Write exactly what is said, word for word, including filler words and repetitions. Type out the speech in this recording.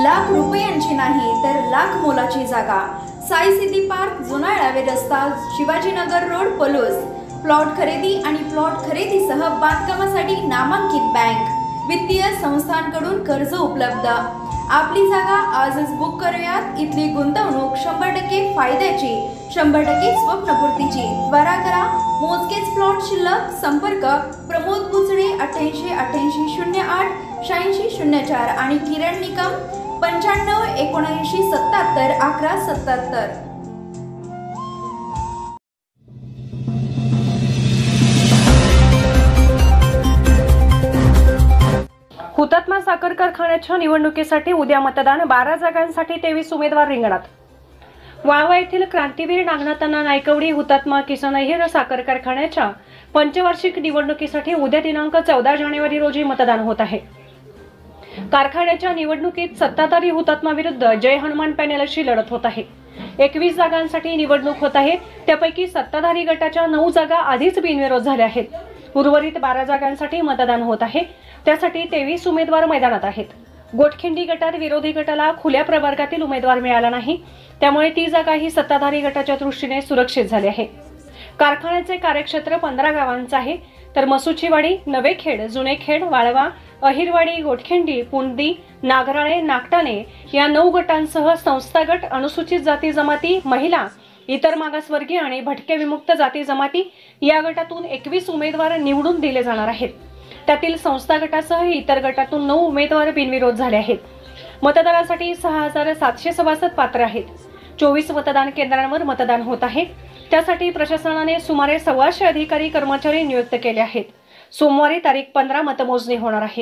लाख रुपयांची नाही तर लाख मोलाची जागा। साई सिटी पार्क, जुना रावे रस्ता, शिवाजीनगर रोड, पलूस। प्लॉट खरेदी आणि प्लॉट खरेदीसह बांधकामासाठी नामांकित बँक, वित्तीय संस्थांकडून कर्ज उपलब्ध। आपली जागा आजच बुक करूयात। इथली गुंतवणूक शंभर टक्के फायद्याची, शंभर टक्के स्वप्नपूर्तीची। त्वरा करा, मोजकेच प्लॉट शिल्लक। संपर्क प्रमोद बुचडे अठ्ठ्याऐंशी अठ्ठ्याऐंशी शून्य आठ शहाऐंशी शून्य चार आणि किरण निकम पंच्याण्णव एकोणऐंशी सत्याहत्तर अकरा सत्याहत्तर। हुतात्मा साखर कारखान्याच्या निवडणुकीसाठी उद्या मतदान। बारा जागांसाठी तेवीस उमेदवार रिंगणात। वाळवा येथील क्रांतीवीर नागनाथअण्णा नायकवडी हुतात्मा किसन अहिर साखर कारखान्याच्या पंचवार्षिक निवडणुकीसाठी उद्या दिनांक चौदा जानेवारी रोजी मतदान होत आहे। कारखान्याच्या निवडणुकीत सत्ताधारी हुतात्मा विरुद्ध जय हनुमान पॅनेल अशी लढत होत आहे। एकवीस जागांसाठी निवडणूक होत आहे। त्यापैकी सत्ताधारी गटाच्या नऊ जागा आधीच बिनविरोध झाल्या आहेत। उर्वरित बारा जागांसाठी मतदान होत आहे। त्यासाठी तेवीस उमेदवार मैदानात आहेत। गोटखिंडी गटात विरोधी गटाला खुल्या प्रवर्गातील उमेदवार मिळाला नाही, त्यामुळे ती जागा ही सत्ताधारी गटाच्या दृष्टीने सुरक्षित झाली आहे। कारखान्याचे कार्यक्षेत्र पंधरा गावांचे आहे, तर मसुचीवाडी, नवेखेड, जुनेखेड, वाळवा, अहिरवाडी, गोटखिंडी, पुंडी, नागराळे, नागटाणे या नऊ गटांसह संस्था गट, अनुसूचित जाती जमाती, महिला, इतर मागासवर्गीय आणि भटके विमुक्त जाती जमाती या गटातून एकवीस उमेदवार निवडून दिले जाणार आहेत। त्यातील संस्था गटासह इतर गटातून नऊ उमेदवार बिनविरोध झाले आहेत। मतदानासाठी सहा हजार सातशे सभासद पात्र आहेत। चोवीस मतदान केंद्रांवर मतदान होत आहे। त्यासाठी प्रशासनाने सुमारे सव्वाशे अधिकारी कर्मचारी नियुक्त केले आहेत। सोमवारी तारीख पंधरा मतमोजणी होणार आहे।